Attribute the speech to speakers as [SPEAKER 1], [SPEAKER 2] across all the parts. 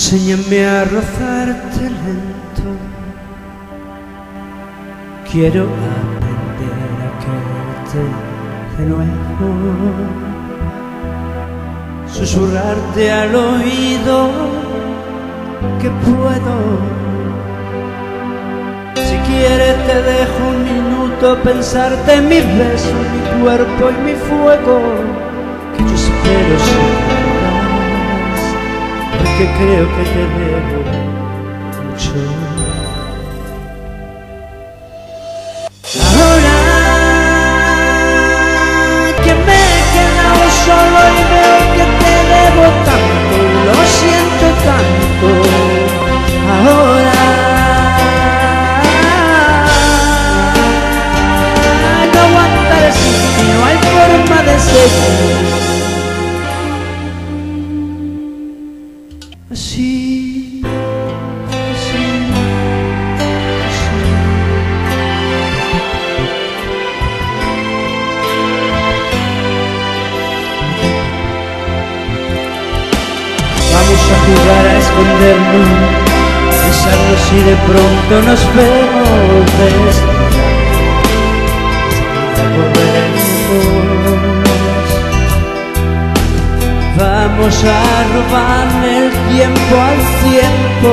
[SPEAKER 1] Enséñame a rozarte lento. Quiero aprender a quererte de nuevo. Susurrarte al oído que puedo. Si quieres te dejo un minuto pensarte en mis besos, mi cuerpo y mi fuego, que yo espero siempre, porque creo que te debo mucho. Ahora que me he quedado solo y veo que te debo tanto, lo siento tanto. Ahora no aguantaré sin ti, no hay forma de seguir así, así, así. Vamos a jugar a escondernos, besarnos y de pronto nos vemos destinados a volvernos. Vamos a robarle el tiempo al tiempo.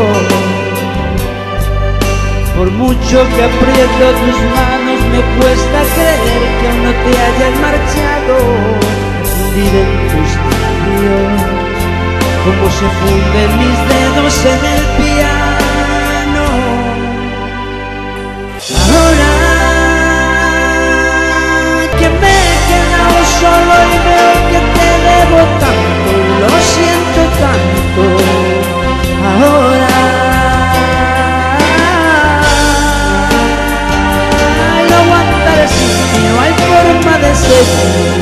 [SPEAKER 1] Por mucho que aprieto tus manos, me cuesta creer que aún no te hayas marchado. Fundir en tus labios, como se funden mis dedos en el piano. Ahora que me he quedado solo y veo que te debo tanto, lo siento tanto. Ahora no aguantaré sin ti, no hay forma de seguir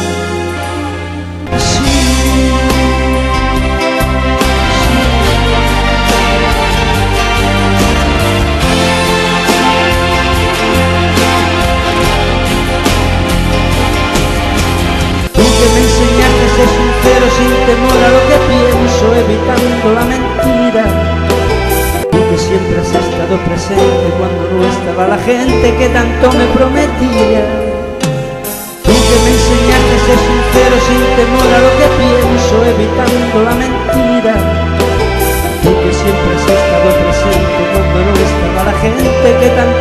[SPEAKER 1] así. Me enseñaste a ser sincero sin temor a lo que pienso, evitando la mentira. Tú que siempre has estado presente cuando no estaba la gente que tanto me prometía. Tú que me enseñaste a ser sincero sin temor a lo que pienso, evitando la mentira. Tú que siempre has estado presente cuando no estaba la gente que tanto